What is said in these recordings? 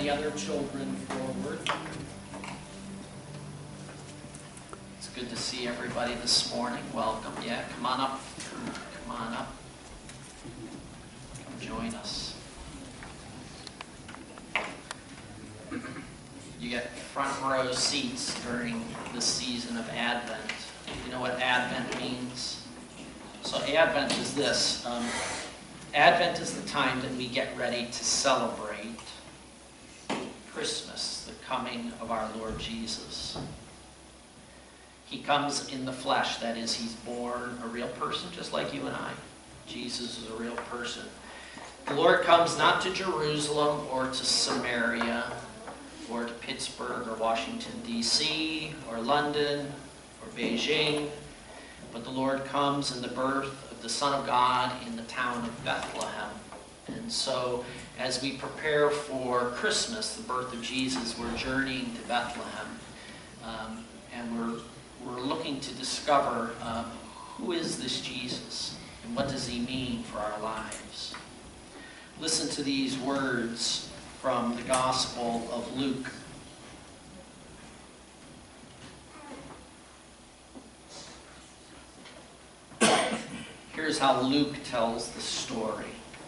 the other children forward. It's good to see everybody this morning. Welcome. Yeah, come on up. Come on up. Come join us. You get front row seats during the season of Advent. You know what Advent means? So Advent is this. Advent is the time that we get ready to celebrate Christmas, the coming of our Lord Jesus. He comes in the flesh, that is, he's born a real person just like you and I. Jesus is a real person. The Lord comes not to Jerusalem or to Samaria or to Pittsburgh or Washington, D.C. or London or Beijing, but the Lord comes in the birth of the Son of God in the town of Bethlehem. And so as we prepare for Christmas, the birth of Jesus, we're journeying to Bethlehem, and we're looking to discover who is this Jesus and what does he mean for our lives. Listen to these words from the Gospel of Luke. Here's how Luke tells the story.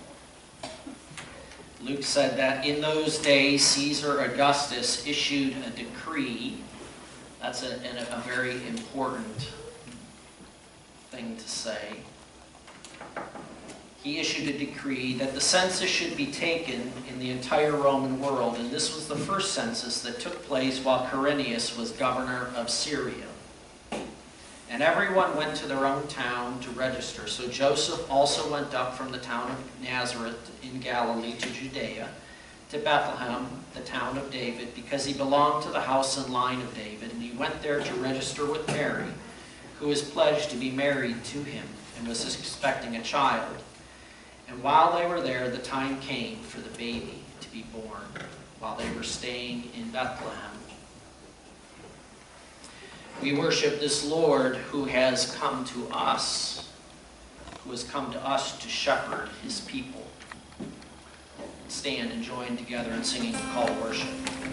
Luke said that in those days Caesar Augustus issued a decree. That's a very important thing to say. He issued a decree that the census should be taken in the entire Roman world, and this was the first census that took place while Quirinius was governor of Syria. And everyone went to their own town to register. So Joseph also went up from the town of Nazareth in Galilee to Judea, to Bethlehem, the town of David, because he belonged to the house and line of David, and he went there to register with Mary, who was pledged to be married to him and was expecting a child. And while they were there, the time came for the baby to be born, while they were staying in Bethlehem. We worship this Lord who has come to us, to shepherd his people. Stand and join together in singing the call to worship.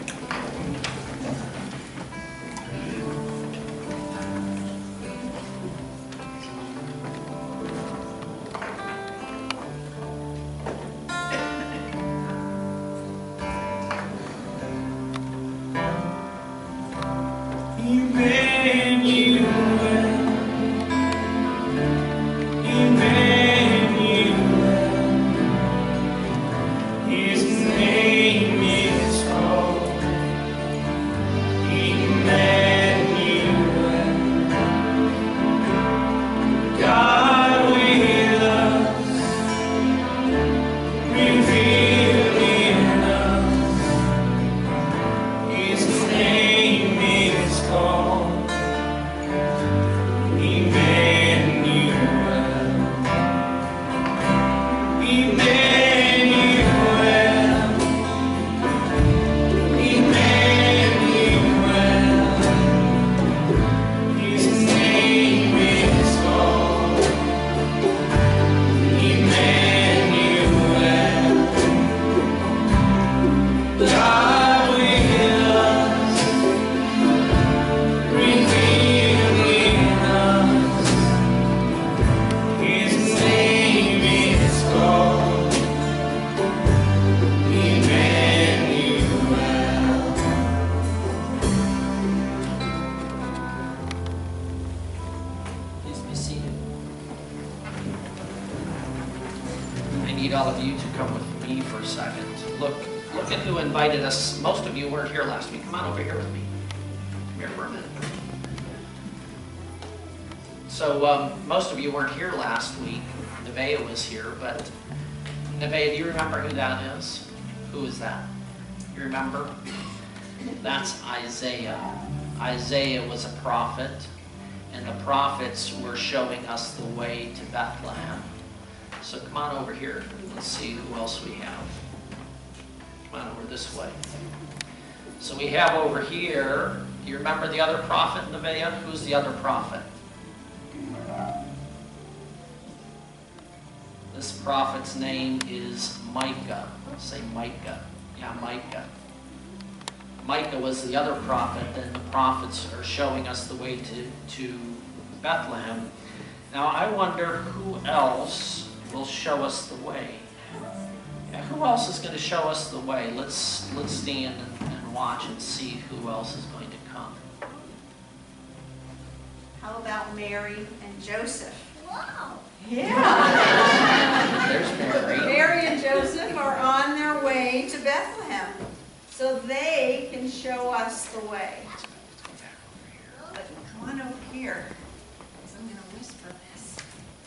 All of you to come with me for a second. Look at who invited us. Most of you weren't here last week. Come on over here with me. Come here for a minute. So most of you weren't here last week. Nevaeh was here, but Nevaeh, do you remember who that is? Who is that? You remember? That's Isaiah. Isaiah was a prophet, and the prophets were showing us the way to Bethlehem. So come on over here. Let's see who else we have. Come on over this way. So we have over here, do you remember the other prophet, Nevaeh? Who's the other prophet? This prophet's name is Micah. Say Micah. Yeah, Micah. Micah was the other prophet, and the prophets are showing us the way to Bethlehem. Now I wonder who else will show us the way. Yeah, who else is going to show us the way? Let's stand and watch and see who else is going to come. How about Mary and Joseph? Wow. Yeah. There's Mary. Mary and Joseph are on their way to Bethlehem, so they can show us the way. But come on over here, because I'm going to whisper this.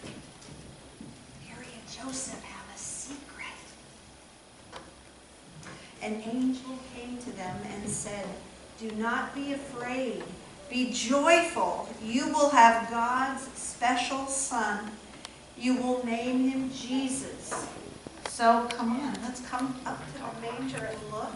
Mary and Joseph have a secret. An angel came to them and said, "Do not be afraid. Be joyful. You will have God's special son. You will name him Jesus." So come on, let's come up to the manger and look.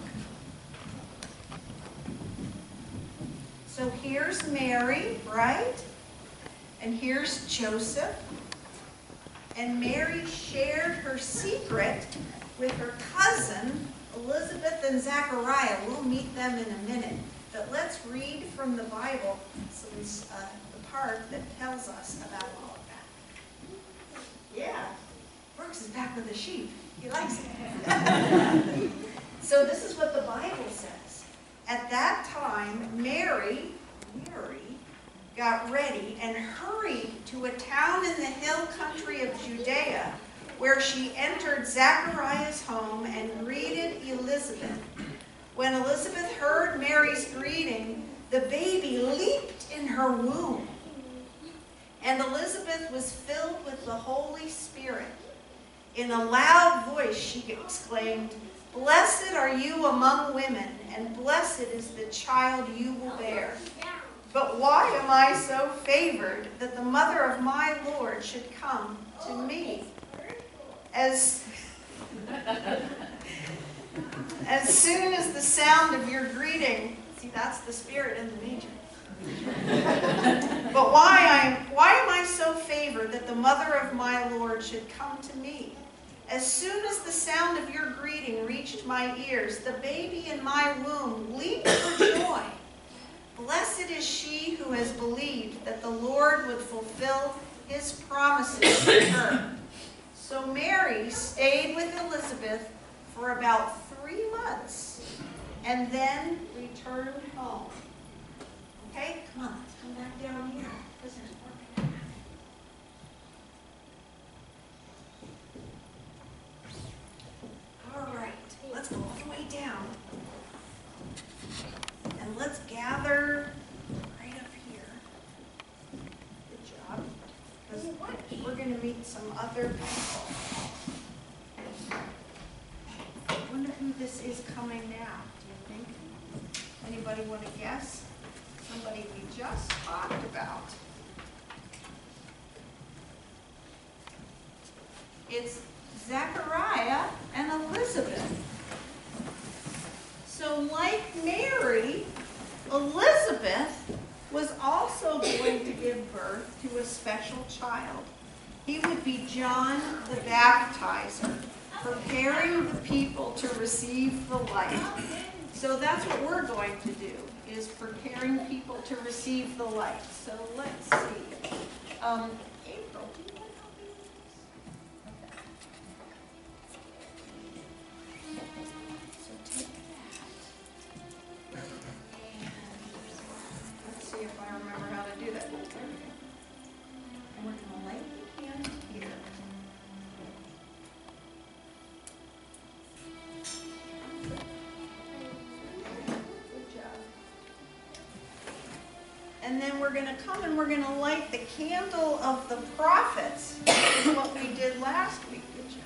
So here's Mary, right? And here's Joseph. And Mary shared her secret with her cousin, Elizabeth and Zachariah. We'll meet them in a minute. But let's read from the Bible since the part that tells us about all of that. Yeah, Brooks is back with the sheep. He likes it. So this is what the Bible says. At that time, Mary got ready and hurried to a town in the hill country of Judea, where she entered Zachariah's home and greeted Elizabeth. When Elizabeth heard Mary's greeting, the baby leaped in her womb. And Elizabeth was filled with the Holy Spirit. In a loud voice she exclaimed, "Blessed are you among women, and blessed is the child you will bear. But why am I so favored that the mother of my Lord should come to me? As soon as the sound of your greeting," see, that's the Spirit in the manger. "But why am I so favored that the mother of my Lord should come to me? As soon as the sound of your greeting reached my ears, the baby in my womb leaped for joy. Blessed is she who has believed that the Lord would fulfill his promises to her." So Mary stayed with Elizabeth for about 3 months and then returned home. Okay, come on, let's come back down here. This is working. All right, let's go all the way down. And let's gather right up here. Good job. Because we're going to meet some other people. I wonder who this is coming now, do you think? Anybody want to guess? Somebody we just talked about. It's Zachariah and Elizabeth. So like Mary, Elizabeth was also going to give birth to a special child. He would be John the Baptizer, preparing the people to receive the light. So that's what we're going to do, is preparing people to receive the light. So let's see. April, do you want to help me with this? Okay. So take that. And let's see if I remember how to do that. Oh, there we go. And we're going to light the candle here. Good job. And then we're going to come and we're going to light the candle of the prophets. This is what we did last week. Good job.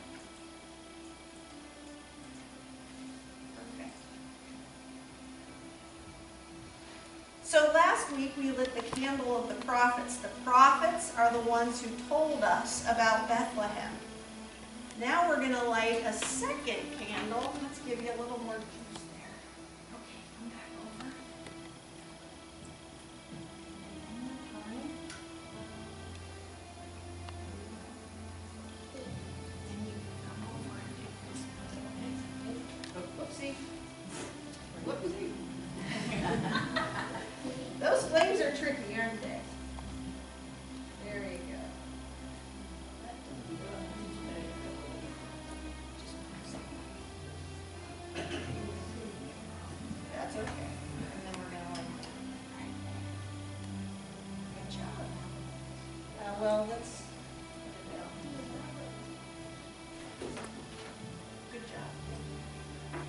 Perfect. So last week we lit the candle of the prophets. The prophets are the ones who told us about Bethlehem. Now we're going to light a second candle. Let's give you a little more juice there. Okay, come back over. One more time. And you can come over and do this. Whoopsie. Whoopsie. well, let's put it down. Good job.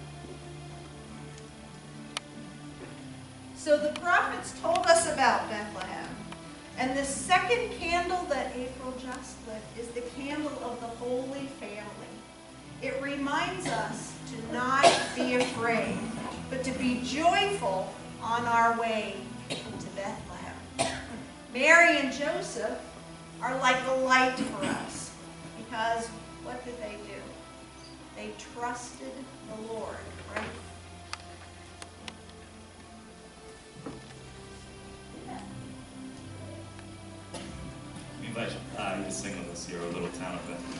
So the prophets told us about Bethlehem. And the second candle that April just lit is the candle of the Holy Family. It reminds us to not be afraid, but to be joyful on our way to Bethlehem. Mary and Joseph are like a light for us, because what did they do? They trusted the Lord, right? We invite you to sing with us here, O Little Town of Bethlehem.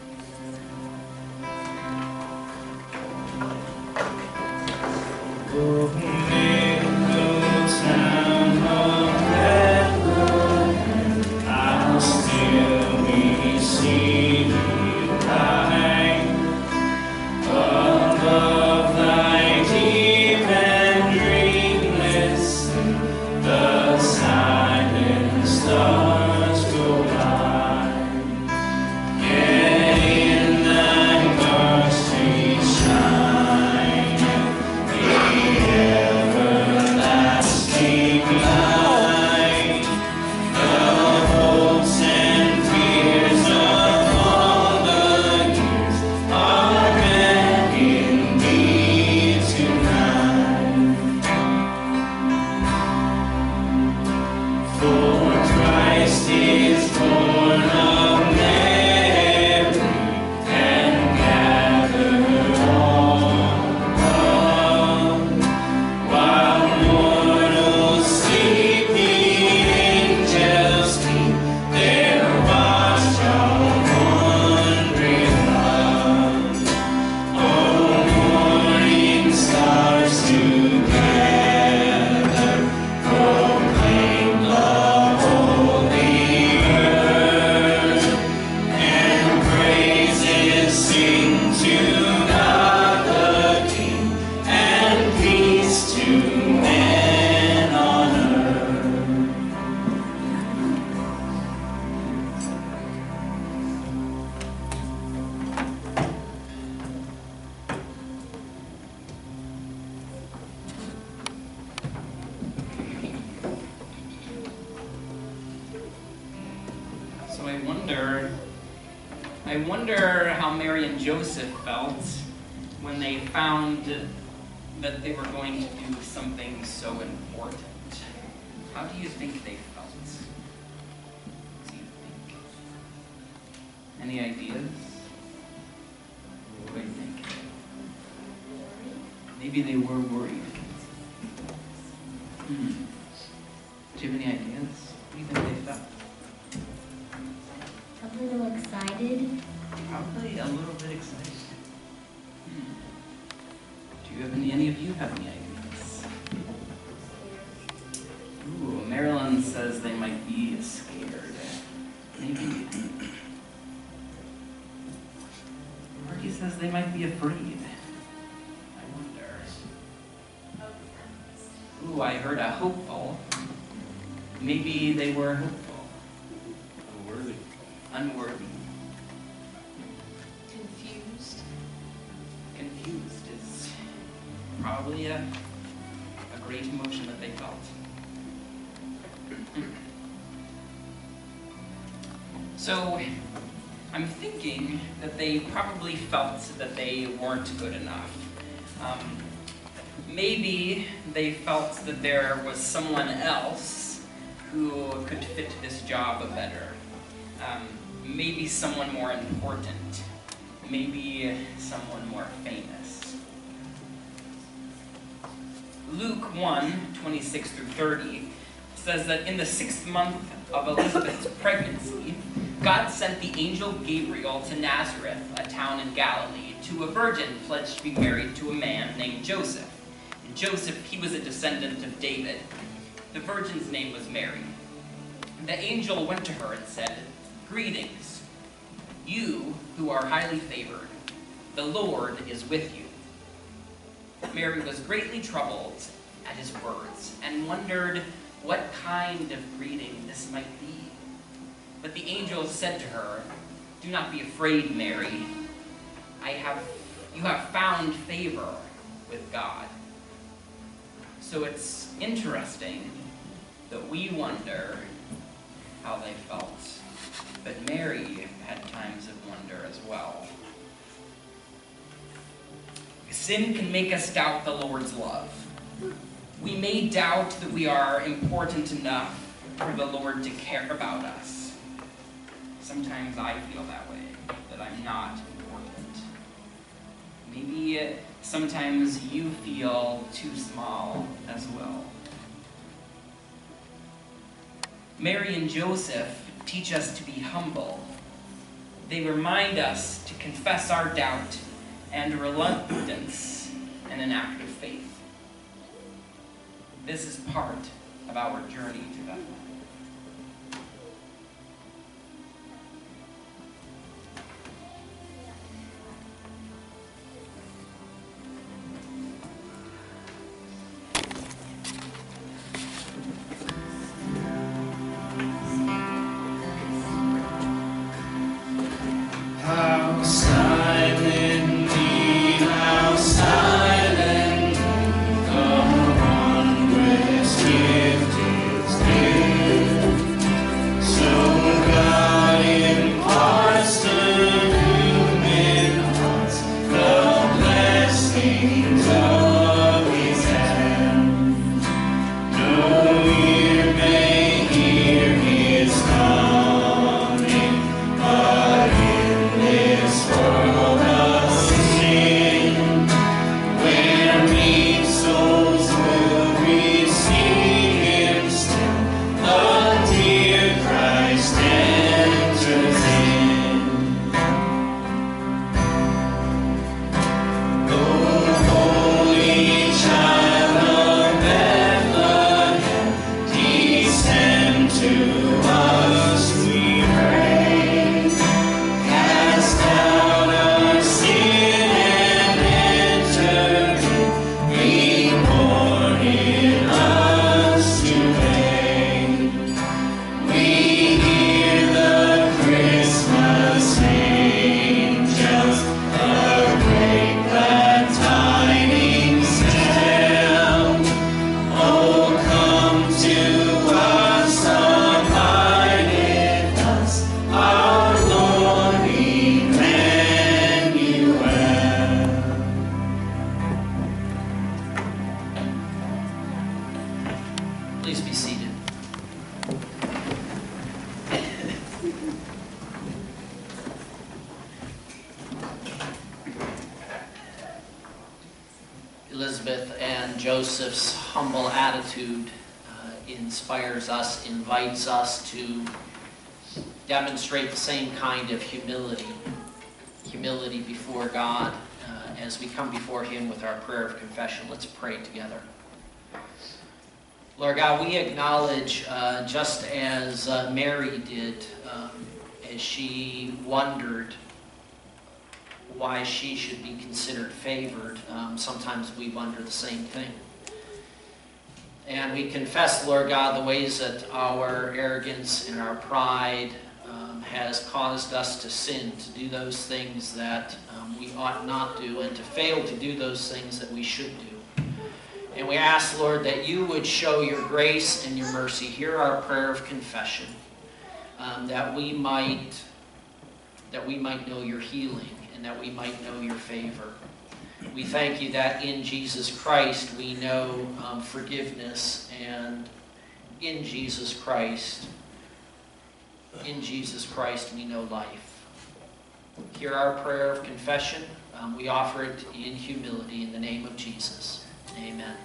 So I wonder how Mary and Joseph felt when they found that they were going to do something so important. How do you think they felt? What do you think? Any ideas? What do you think? Maybe they were worried. Do you have any ideas? What do you think they felt? A little excited. Probably a little bit excited. Do you have any of you have any ideas? Ooh, Marilyn says they might be scared. Maybe. Marty says they might be afraid. I wonder. Ooh, I heard a hopeful. Maybe they were hopeful. Unworthy. Confused is probably a great emotion that they felt. So I'm thinking that they probably felt that they weren't good enough. Maybe they felt that there was someone else who could fit this job better. Maybe someone more important. Maybe someone more famous. Luke 1:26-30 says that in the 6th month of Elizabeth's pregnancy, God sent the angel Gabriel to Nazareth, a town in Galilee, to a virgin pledged to be married to a man named Joseph. And Joseph, he was a descendant of David. The virgin's name was Mary. The angel went to her and said, "Greetings, you who are highly favored. The Lord is with you." Mary was greatly troubled at his words and wondered what kind of greeting this might be. But the the angel said to her, "Do not be afraid, Mary. You have found favor with God." So it's interesting that we wonder how they felt, but Mary had times of wonder as well. Sin can make us doubt the Lord's love. We may doubt that we are important enough for the Lord to care about us. Sometimes I feel that way, that I'm not important. Maybe sometimes you feel too small as well. Mary and Joseph teach us to be humble. They remind us to confess our doubt and reluctance in an act of faith. This is part of our journey to Bethlehem. How silent the wondrous gift is given. So God imparts to human hearts the blessings of His hand. No ear may hear His coming, but in this world of sin, where meek souls will receive Him still, the dear Christ enters in. O holy child of Bethlehem, descend to us, we pray. Cast out our sin and enter in. Be born in us today. We hear the Christmas angels, the great glad tidings tell. Oh, come to us, abide with us, our Lord Emmanuel. Please be seated. Elizabeth and Joseph's humble attitude inspires us, invites us to demonstrate the same kind of humility before God as we come before Him with our prayer of confession. Let's pray together. Lord God, we acknowledge, just as Mary did, as she wondered why she should be considered favored, sometimes we wonder the same thing. And we confess, Lord God, the ways that our arrogance and our pride has caused us to sin, to do those things that we ought not do, and to fail to do those things that we should do. And we ask, Lord, that you would show your grace and your mercy. Hear our prayer of confession, that we might know your healing and that we might know your favor. We thank you that in Jesus Christ we know forgiveness, and in Jesus Christ we know life. Hear our prayer of confession. We offer it in humility in the name of Jesus. Amen.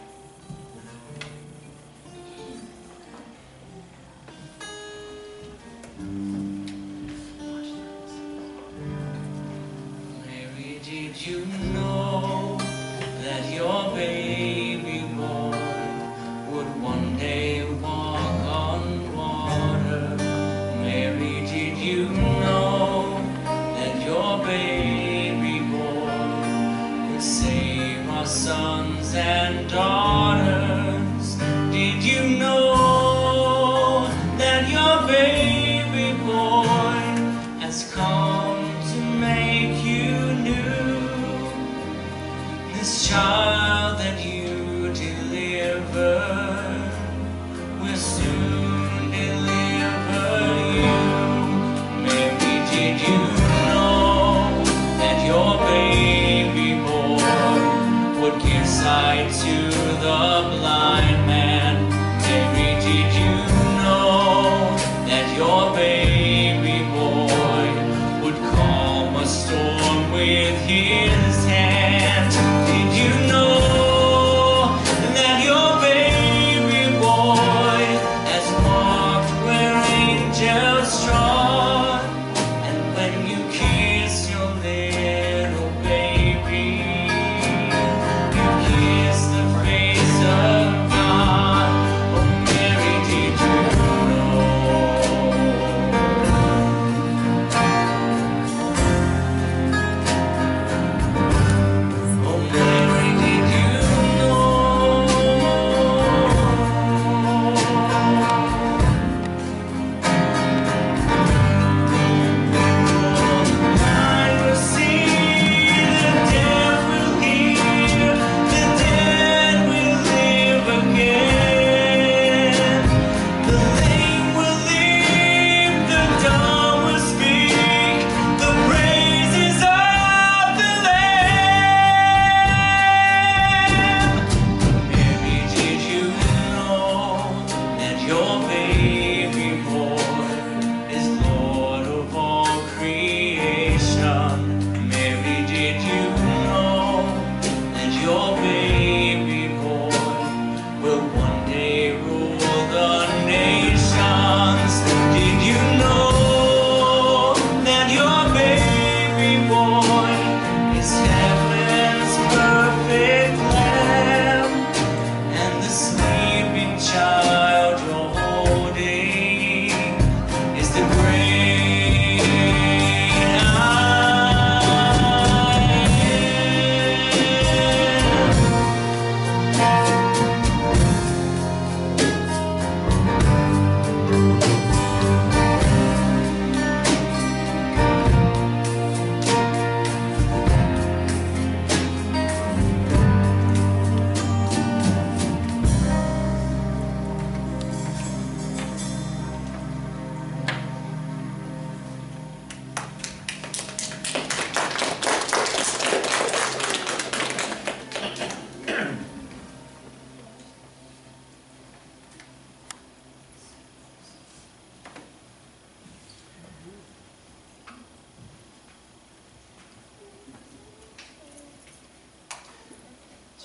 Mary, did you know that your baby boy would one day walk on water? Mary, did you know that your baby boy could save our sons and daughters? Did you know that your baby boy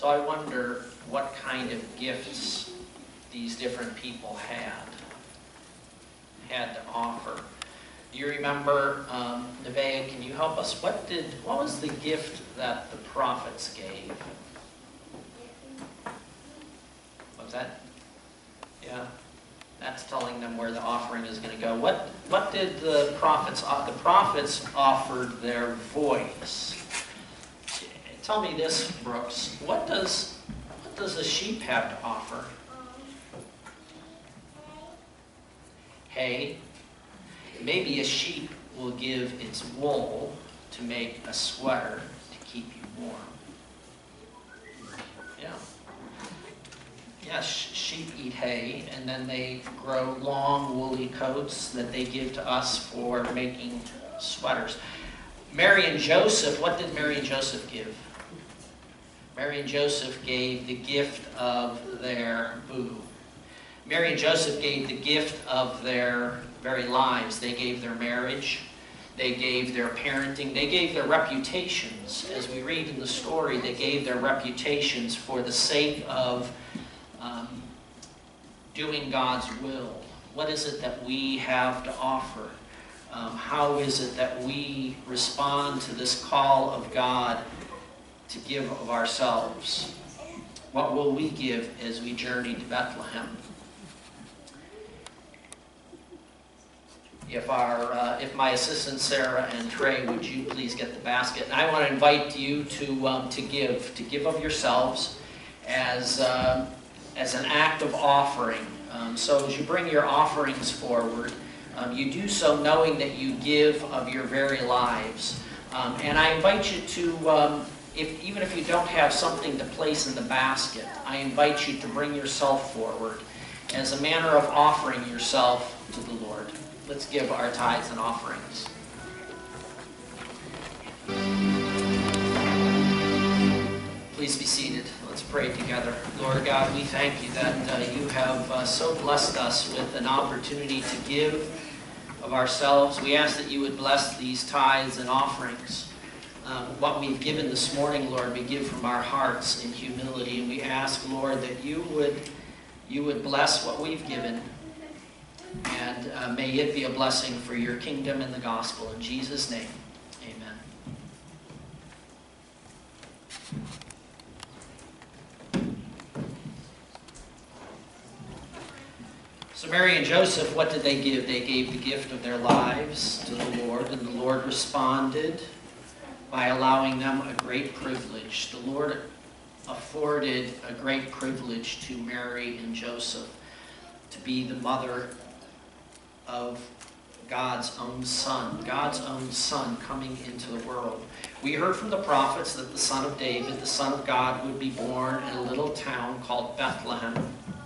So I wonder what kind of gifts these different people had to offer. Do you remember, Nevaeh, can you help us? What was the gift that the prophets gave? What was that? Yeah, that's telling them where the offering is going to go. What did the prophets? The prophets offered their voice. Tell me this, Brooks. What does a sheep have to offer? Hay. Maybe a sheep will give its wool to make a sweater to keep you warm. Yeah. Yes, sheep eat hay, and then they grow long woolly coats that they give to us for making sweaters. Mary and Joseph, what did Mary and Joseph give? Mary and Joseph gave the gift of their Mary and Joseph gave the gift of their very lives. They gave their marriage. They gave their parenting. They gave their reputations. As we read in the story, they gave their reputations for the sake of doing God's will. What is it that we have to offer? How is it that we respond to this call of God to give of ourselves? What will we give as we journey to Bethlehem? If my assistants Sarah and Trey, would you please get the basket? And I want to invite you to give of yourselves as an act of offering. So as you bring your offerings forward, you do so knowing that you give of your very lives. And I invite you to, even if you don't have something to place in the basket, I invite you to bring yourself forward as a manner of offering yourself to the Lord. Let's give our tithes and offerings. Please be seated. Let's pray together. Lord God, we thank you that you have so blessed us with an opportunity to give of ourselves. We ask that you would bless these tithes and offerings. What we've given this morning, Lord, we give from our hearts in humility. And we ask, Lord, that you would bless what we've given. And may it be a blessing for your kingdom and the gospel. In Jesus' name, amen. So Mary and Joseph, what did they give? They gave the gift of their lives to the Lord, and the Lord responded by allowing them a great privilege. The Lord afforded a great privilege to Mary and Joseph to be the mother of God's own Son coming into the world. We heard from the prophets that the Son of David, the Son of God, would be born in a little town called Bethlehem.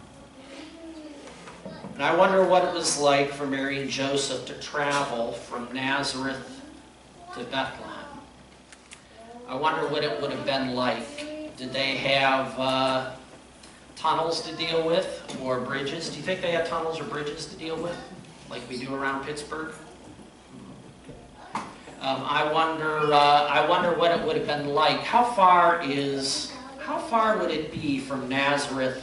And I wonder what it was like for Mary and Joseph to travel from Nazareth to Bethlehem. I wonder what it would have been like. Did they have tunnels to deal with, or bridges? Do you think they had tunnels or bridges to deal with, like we do around Pittsburgh? I wonder what it would have been like. How far would it be from Nazareth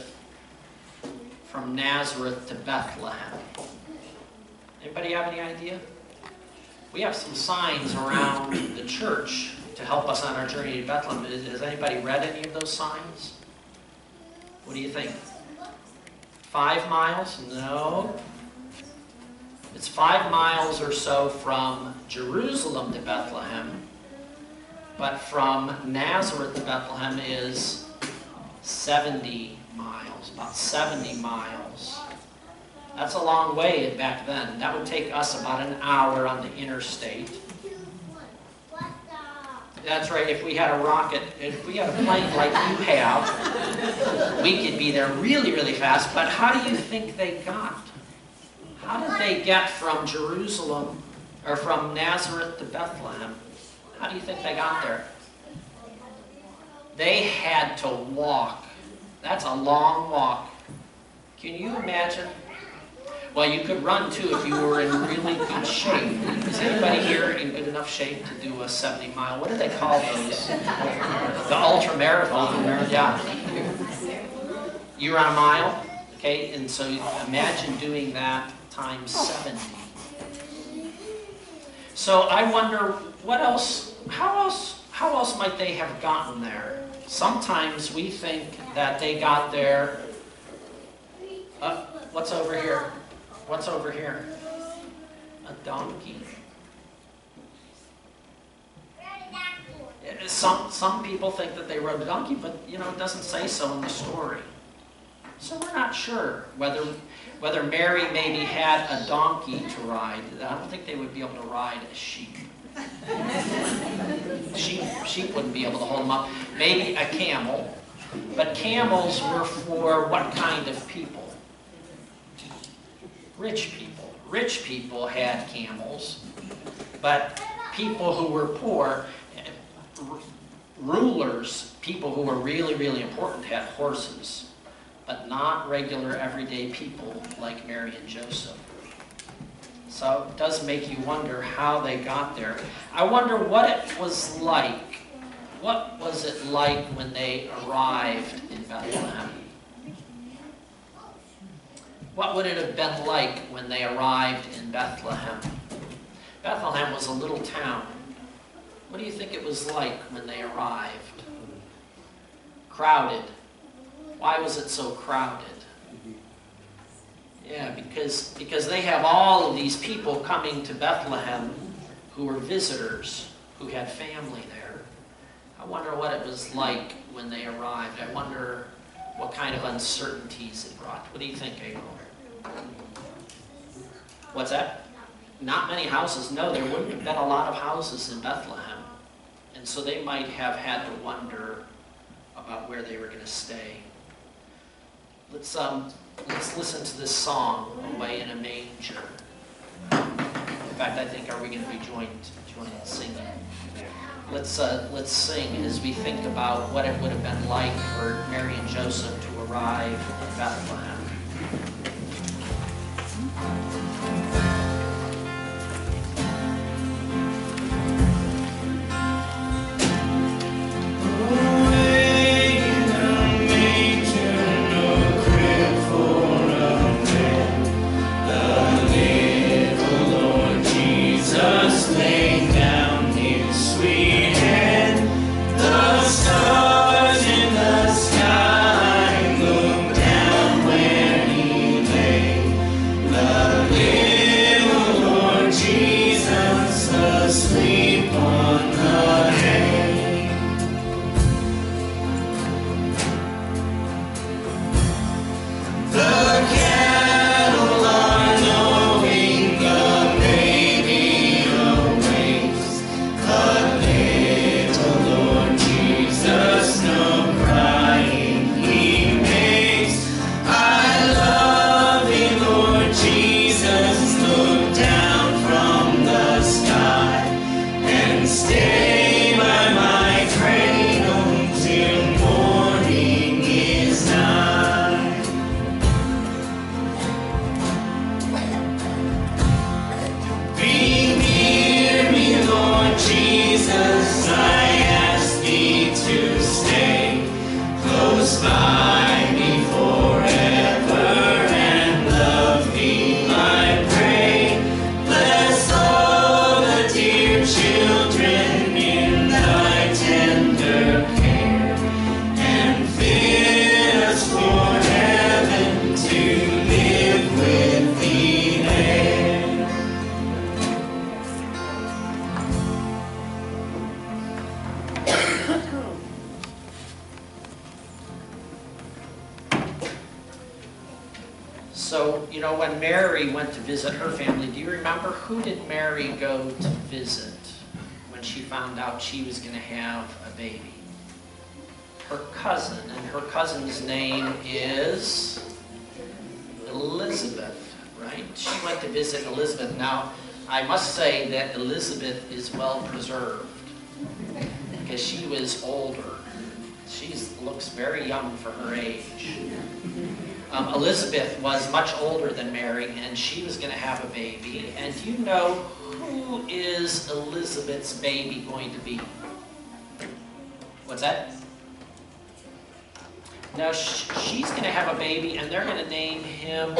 to Bethlehem? Anybody have any idea? We have some signs around the church to help us on our journey to Bethlehem. Has anybody read any of those signs? What do you think? 5 miles? No. It's 5 miles or so from Jerusalem to Bethlehem, but from Nazareth to Bethlehem is 70 miles, about 70 miles. That's a long way back then. That would take us about an hour on the interstate. That's right, if we had a rocket, if we had a plane like you have, we could be there really, really fast. But how do you think they got? How did they get from Jerusalem, or from Nazareth to Bethlehem? How do you think they got there? They had to walk. That's a long walk. Can you imagine? Well, you could run too if you were in really good shape. Is anybody here in good enough shape to do a 70-mile? What do they call those? The ultra-marathon. Yeah. You run a mile, okay? And so imagine doing that times 70. So I wonder what else, how else might they have gotten there? Sometimes we think that they got there. What's over here? What's over here? A donkey. Some people think that they rode a donkey, but you know, it doesn't say so in the story. So we're not sure whether Mary maybe had a donkey to ride. I don't think they would be able to ride a sheep. Sheep wouldn't be able to hold them up. Maybe a camel, but camels were for what kind of people? Rich people. Rich people had camels, but people who were poor, rulers, people who were really, really important had horses, but not regular everyday people like Mary and Joseph. So it does make you wonder how they got there. I wonder what it was like. What was it like when they arrived in Bethlehem? What would it have been like when they arrived in Bethlehem? Bethlehem was a little town. What do you think it was like when they arrived? Crowded. Why was it so crowded? Yeah, because they have all of these people coming to Bethlehem who were visitors, who had family there. I wonder what it was like when they arrived. I wonder what kind of uncertainties it brought. What do you think, April? What's that? Not many houses. No, there wouldn't have been a lot of houses in Bethlehem. And so they might have had to wonder about where they were going to stay. Let's listen to this song, Away in a Manger. In fact, I think, are we going to be joined singing? Let's sing as we think about what it would have been like for Mary and Joseph to arrive in Bethlehem. So, you know, when Mary went to visit her family, do you remember who did Mary go to visit when she found out she was going to have a baby? Her cousin, and her cousin's name is Elizabeth, right? She went to visit Elizabeth. Now, I must say that Elizabeth is well preserved because she was older. She looks very young for her age. Elizabeth was much older than Mary, and she was going to have a baby. And do you know who is Elizabeth's baby going to be? What's that? Now, she's going to have a baby, and they're going to name him,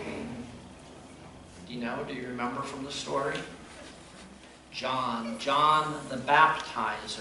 do you remember from the story? John the Baptizer.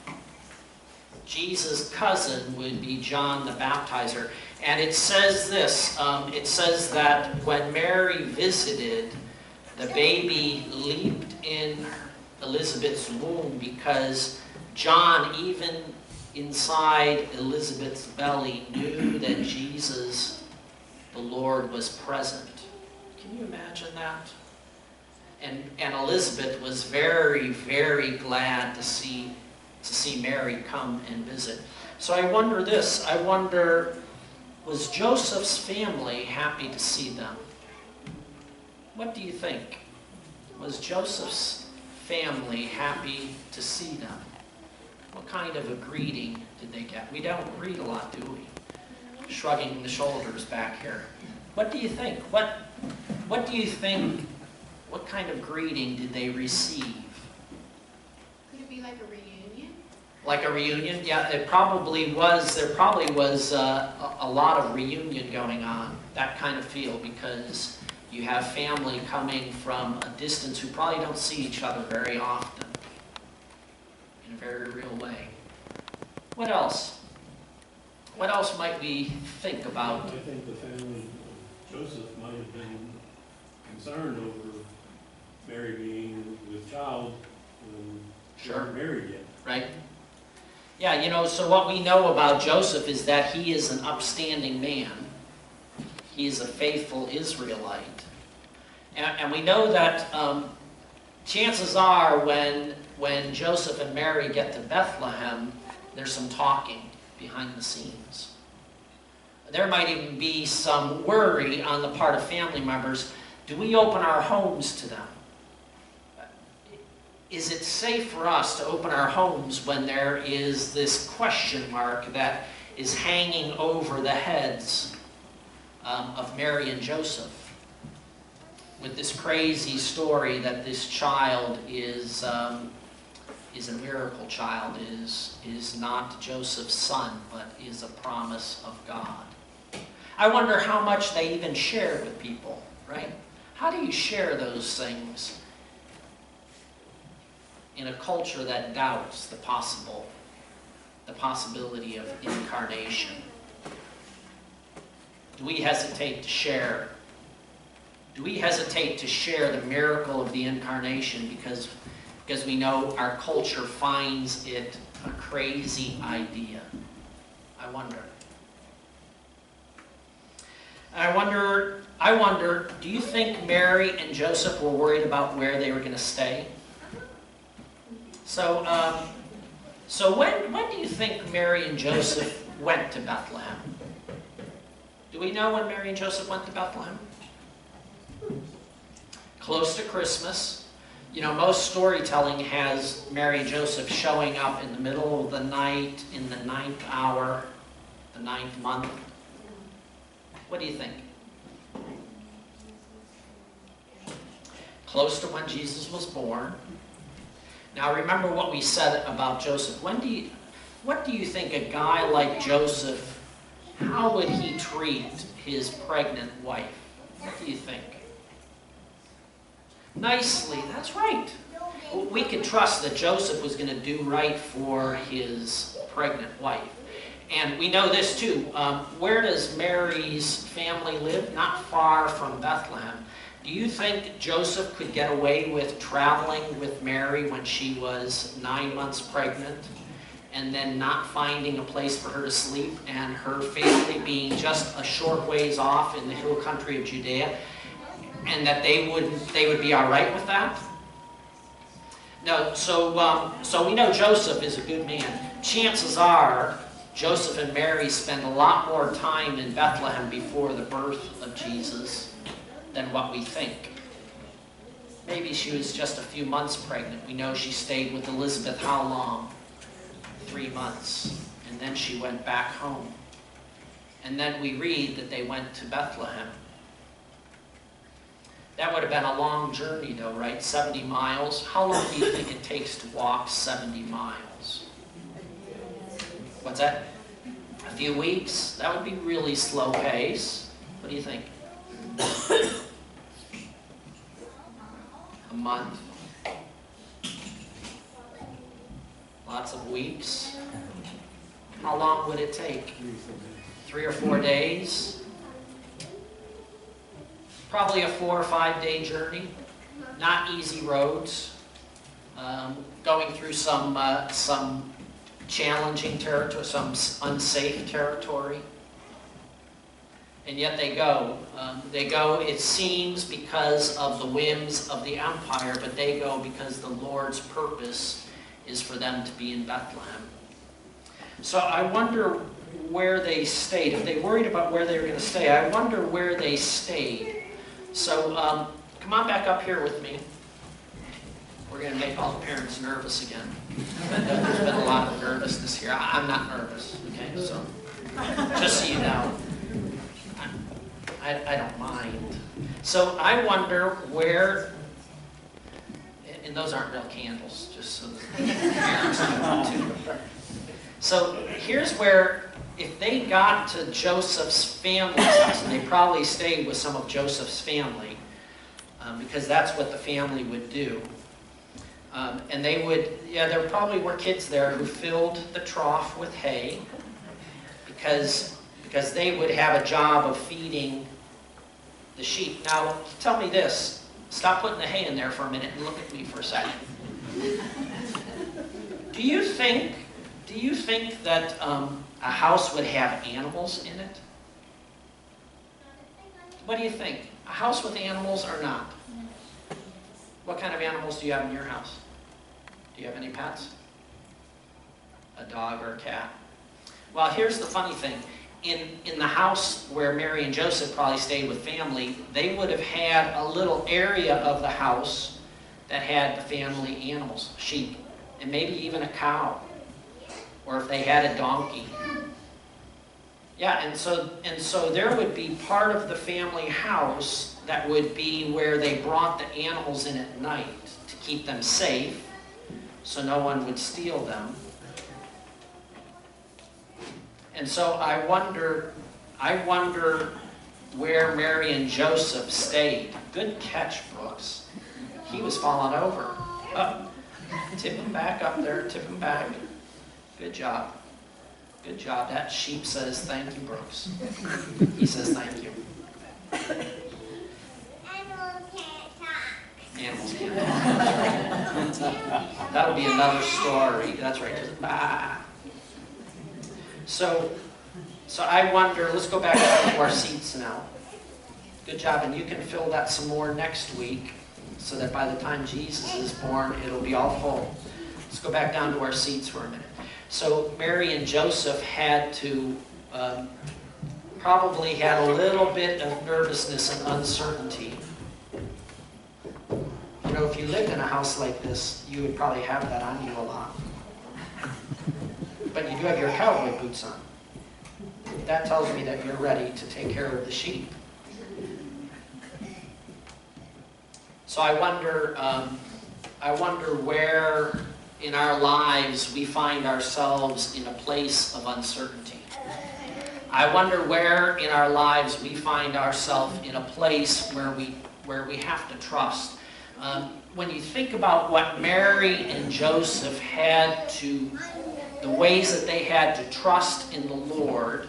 Jesus' cousin would be John the Baptizer. And it says this, it says that when Mary visited, the baby leaped in Elizabeth's womb because John, even inside Elizabeth's belly, knew that Jesus, the Lord, was present. Can you imagine that? And Elizabeth was very, very glad to see Mary come and visit. So I wonder this, was Joseph's family happy to see them? What do you think? Was Joseph's family happy to see them? What kind of a greeting did they get? We don't read a lot, do we? Shrugging the shoulders back here. What do you think? What do you think? What kind of greeting did they receive? Could it be like a reunion? Like a reunion? Yeah, it probably was. There probably was a lot of reunion going on, that kind of feel, because you have family coming from a distance who probably don't see each other very often in a very real way. What else? What else might we think about? I think the family of Joseph might have been concerned over Mary being with child when she wasn't married yet. Right? Yeah, so what we know about Joseph is that he is an upstanding man. He is a faithful Israelite. And we know that chances are when Joseph and Mary get to Bethlehem, there's some talking behind the scenes. There might even be some worry on the part of family members. Do we open our homes to them? Is it safe for us to open our homes when there is this question mark that is hanging over the heads of Mary and Joseph? With this crazy story that this child is a miracle child, is not Joseph's son, but is a promise of God. I wonder how much they even shared with people, right? How do you share those things in a culture that doubts the possibility of incarnation? Do we hesitate to share? Do we hesitate to share the miracle of the incarnation because we know our culture finds it a crazy idea? I wonder, do you think Mary and Joseph were worried about where they were going to stay? So when do you think Mary and Joseph went to Bethlehem? Do we know when Mary and Joseph went to Bethlehem? Close to Christmas. Most storytelling has Mary and Joseph showing up in the middle of the night, in the 9th hour, the 9th month. What do you think? Close to when Jesus was born. Now remember what we said about Joseph. What do you think a guy like Joseph, how would he treat his pregnant wife? What do you think? Nicely, that's right. We could trust that Joseph was going to do right for his pregnant wife. And we know this too. Where does Mary's family live? Not far from Bethlehem. Do you think Joseph could get away with traveling with Mary when she was 9 months pregnant and then not finding a place for her to sleep and her family being just a short ways off in the hill country of Judea, and that they would be all right with that? No, so we know Joseph is a good man. Chances are Joseph and Mary spend a lot more time in Bethlehem before the birth of Jesus than what we think. Maybe she was just a few months pregnant. We know she stayed with Elizabeth how long? 3 months. And then she went back home. And then we read that they went to Bethlehem. That would have been a long journey though, right? 70 miles. How long do you think it takes to walk 70 miles? What's that? A few weeks? That would be really slow pace. What do you think? A month? Lots of weeks? How long would it take? 3 or 4 days? Probably a 4 or 5 day journey. Not easy roads. Going through some challenging territory, some unsafe territory. And yet they go. They go, it seems, because of the whims of the empire, but they go because the Lord's purpose is for them to be in Bethlehem. So I wonder where they stayed. If they worried about where they were going to stay, I wonder where they stayed. So come on back up here with me. We're going to make all the parents nervous again. There's been a lot of nervousness here. I'm not nervous, okay? So just so you know, I don't mind. So I wonder where, and those aren't real candles, just so the parents know too. So here's where, if they got to Joseph's family's house, and they probably stayed with some of Joseph's family, because that's what the family would do. And they would, there probably were kids there who filled the trough with hay, because they would have a job of feeding the sheep. Now, tell me this. Stop putting the hay in there for a minute and look at me for a second. Do you think that a house would have animals in it? What do you think? A house with animals or not? What kind of animals do you have in your house? Do you have any pets? A dog or a cat? Well, here's the funny thing. In the house where Mary and Joseph probably stayed with family, they would have had a little area of the house that had the family animals, sheep, and maybe even a cow, or if they had a donkey. Yeah, and so there would be part of the family house that would be where they brought the animals in at night to keep them safe, so no one would steal them. And so I wonder where Mary and Joseph stayed. Good catch, Brooks. He was falling over. Oh, tip him back up there, tip him back. Good job. Good job. That sheep says, thank you, Brooks. He says, thank you. Animals can't talk. That's right. That'll be another story. That's right. Ah. So I wonder, let's go back to our seats now. Good job, and you can fill that some more next week so that by the time Jesus is born, it'll be all full. Let's go back down to our seats for a minute. So Mary and Joseph had to, probably had a little bit of nervousness and uncertainty. You know, if you lived in a house like this, you would probably have that on you a lot. But you do have your cowboy boots on. That tells me that you're ready to take care of the sheep. So I wonder where in our lives we find ourselves in a place of uncertainty. I wonder where in our lives we find ourselves in a place where we have to trust. When you think about what Mary and Joseph had to, the ways that they had to trust in the Lord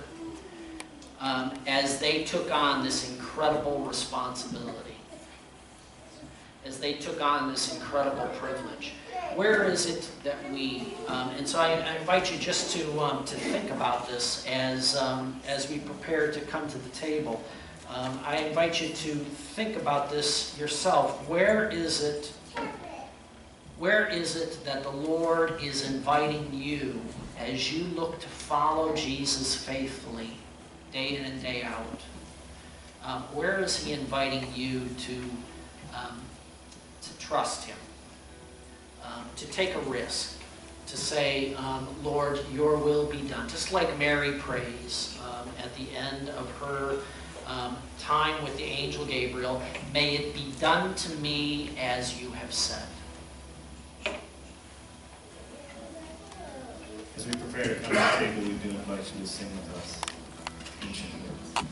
as they took on this incredible responsibility, as they took on this incredible privilege. Where is it that we, and so I invite you just to think about this as we prepare to come to the table. I invite you to think about this yourself. Where is it that the Lord is inviting you as you look to follow Jesus faithfully, day in and day out? Where is He inviting you to trust Him, to take a risk, to say, Lord, your will be done. Just like Mary prays at the end of her time with the angel Gabriel, may it be done to me as you have said. As we prepare to come to the table, we do invite you to sing with us. Ancient Words.